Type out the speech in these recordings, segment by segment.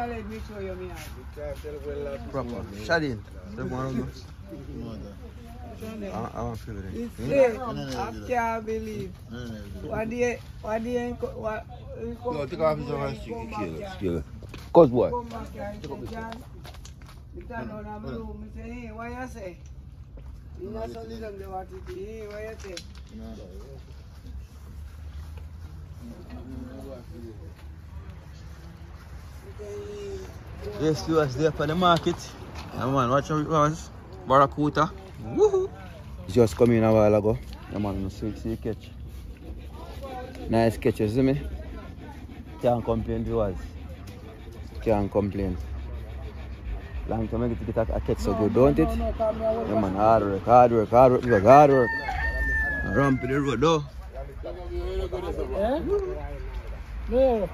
let me show you me hand. Proper. Shadin. The one I want to feel it. It's late. I can't believe. What do you no, take off his own skill. Cause what? Come back here and say, John, we turn on a room, we say, hey, what you say? You not so little they want to see, hey, what you say? Yes, we was there for the market. Yeah, man, watch how it was. Barracuda. Woohoo! Just come in a while ago. Yeah, man, see catch. Nice catches, see me? Can't complain, viewers. Can't complain. Long time I get to get a catch so good, don't it? Yeah, man, hard work, because hard work. Ramp in the road, though. No.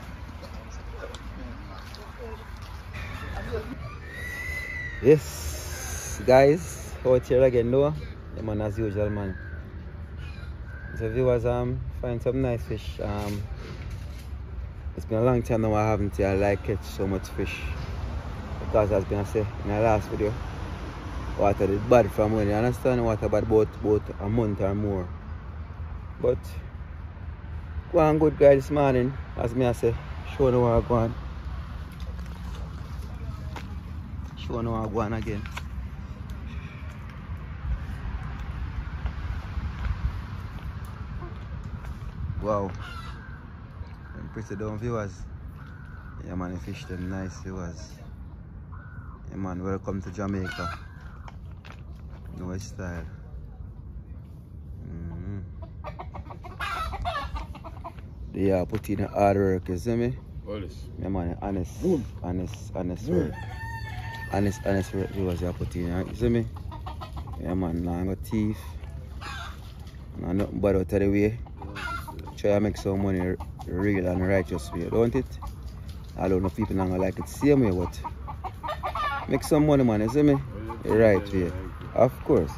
Yes, guys, out here again, though. Yeah, man, as usual, man. So viewers, find some nice fish. It's been a long time now I haven't catch so much fish. Because as I said in the last video, water is bad from when you understand, water bad about a month or more. But go on good guys this morning, as I say, show you what I go on. Show you what I go on again. Wow. I'm pretty down viewers. Yeah man, the fish them nice viewers. Yeah man, welcome to Jamaica. No style. They are putting in hard work, you see me? Yeah man, honest work. Honest work viewers are putting in, you see me? Yeah man, now I got teeth. Now nothing bad out of the way. Try to make some money real and righteous way, don't it? I don't know if people not gonna like it the same way, but make some money, man, you see me? Right way. Of course.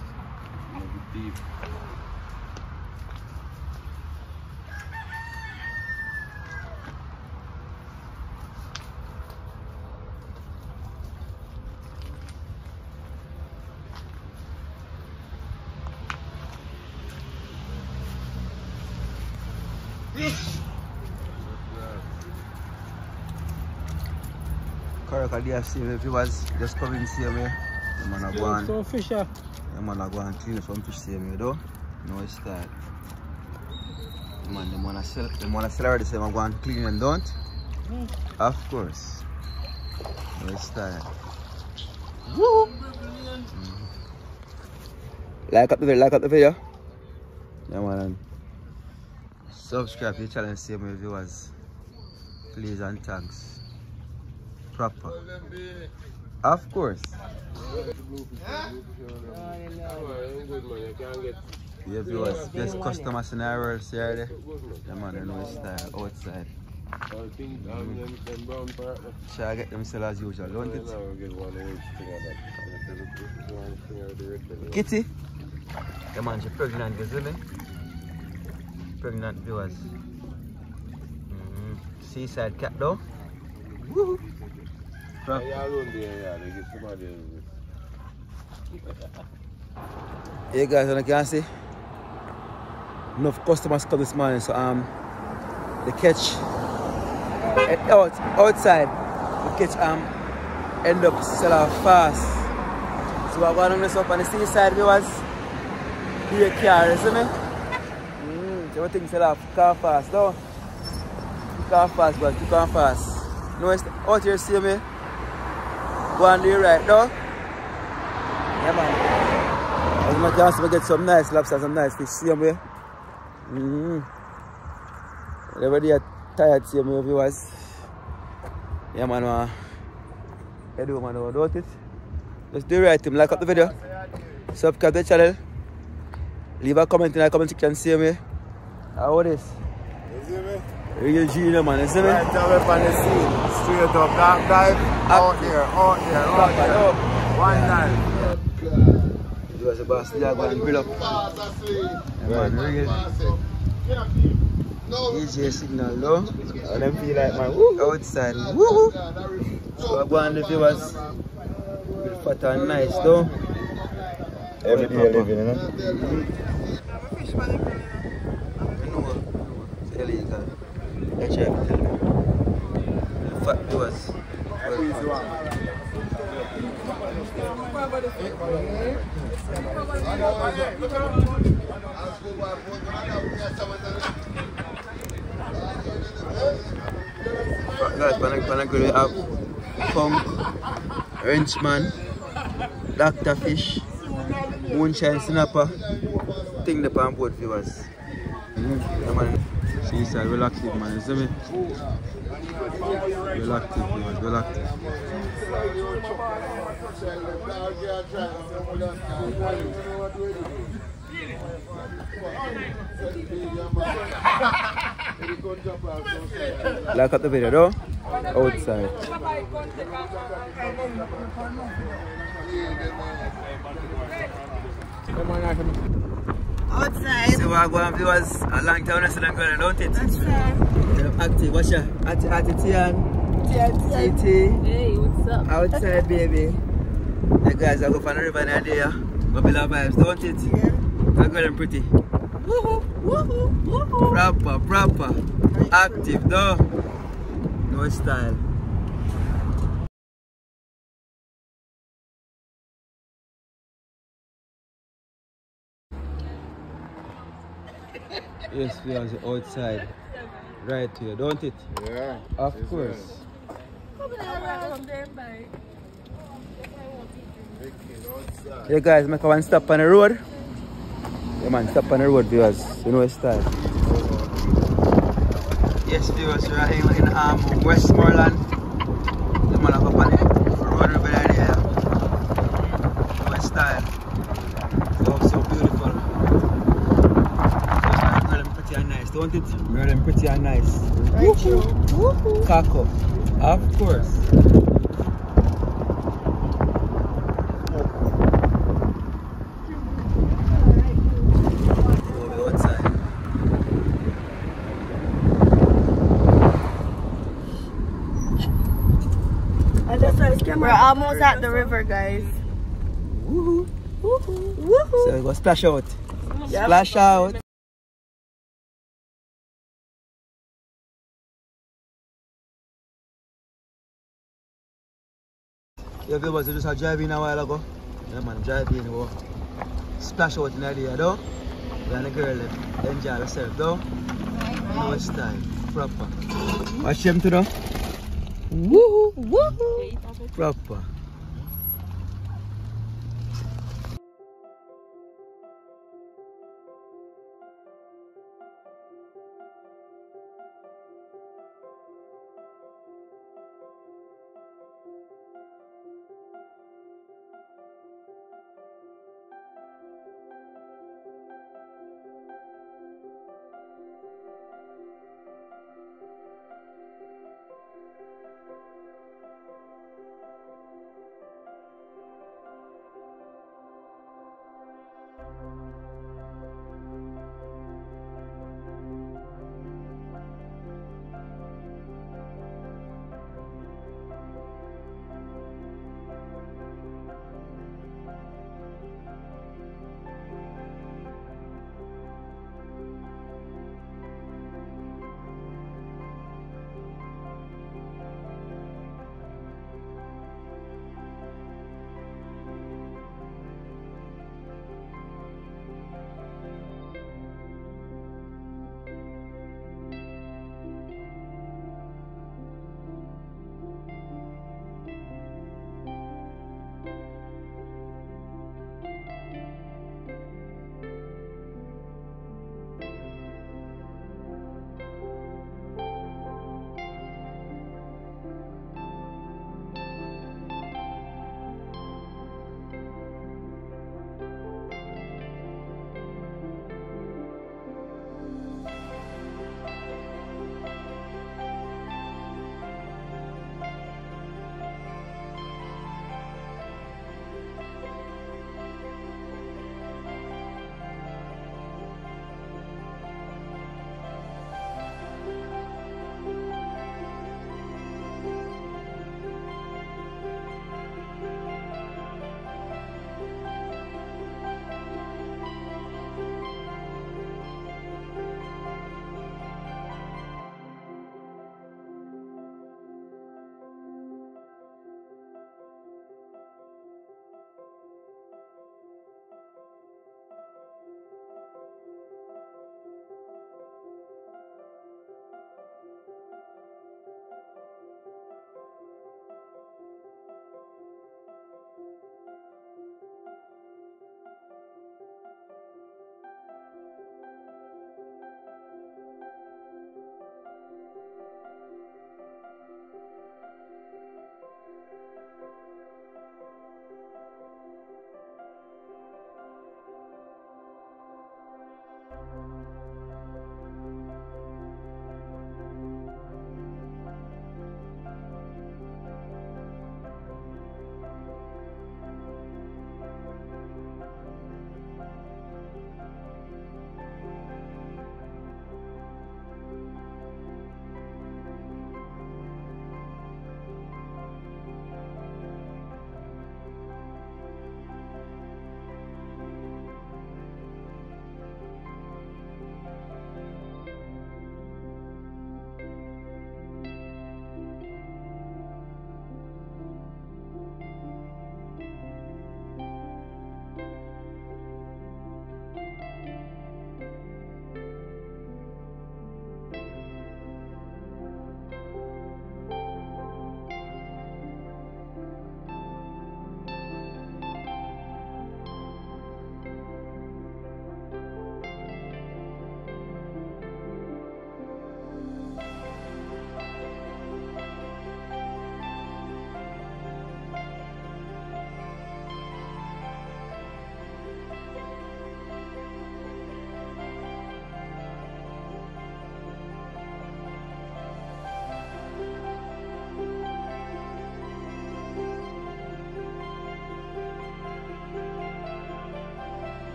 Correct, I see if it was just coming see me. I'm gonna go on. So fisher. I'm gonna go and clean some fish see me though. No style. Man, them wanna sell already, so I'm going to clean and don't? Of course. No style. Woo! Like up the video. Yeah man. Subscribe to the channel and see my viewers. Please and thanks. Proper. Of course. Yeah, viewers, best customer scenarios here. Yeah, man, I know it's style outside. Shall I get them sell as usual, don't it? Kitty? Yeah, man, she's pregnant, you see me? Pregnant viewers. Seaside cat though. Woo! Hey guys, as you can see, enough customers come this morning, so the catch outside, the catch end up sell out fast. So we're going to mess up on the seaside viewers. Be a car, you see me? So everything sell out car fast though. Car fast, but you can fast. No, it's out here, see me? Go on the right though. Yeah man. As much as we get some nice lobsters, some nice fish, see me? Everybody are tired, see me viewers. Yeah man, you do man, don't it? Just do right thing, like up the video. Subscribe to the channel. Leave a comment in the comment section, see me? How this? You see me? Real Gino man, you see me? Right up on the scene, straight up, dark dive, out there. One dive. You was a boss, you are going to grill up. Yeah, man, real. DJ signal though. And them feel like man, woo. Outside. Woo! So I go on the viewers. Fat and nice though. Every day living, you know? It's illegal. That's what I tell you. The fat viewers. Guys, when I go to have Pump, Wrenchman, Dr. Fish, Moonshine Snapper, thing the pan board viewers. Yeah, man. See, sir, relax it, man. You see me? Relax it, viewers, relax it. Like up the video though, outside. Outside. So I go and viewers a long time I said going, don't it? That's fair. Active, what's your Tian? TT. Hey, what's up? Outside baby. The guys I go for the river in there. Go build our vibes, don't it? Yeah. I got them pretty. Woohoo, woohoo, woohoo. Proper. Active though. No style. Yes, we are outside. Right here, don't it? Yeah. Of course. Yeah guys, make one stop on the road. Yeah man, stop on the road viewers. You know it's style. Yes viewers, we are here in Westmoreland. The man up on the road over there. No style. So beautiful. Girl them pretty and nice, don't it? Girl them pretty and nice. Right, you. Cock up. Of course. We're almost at the river, guys. Woohoo. Woohoo, woohoo. So we go splash out. Yep. Splash out. Yeah, viewers, you just have drive in a while ago. Yeah, man, drive in. Go splash out in the area, though. You and the girl enjoy yourself, though. No style, proper. Watch them to though. Woohoo, woohoo. Proper.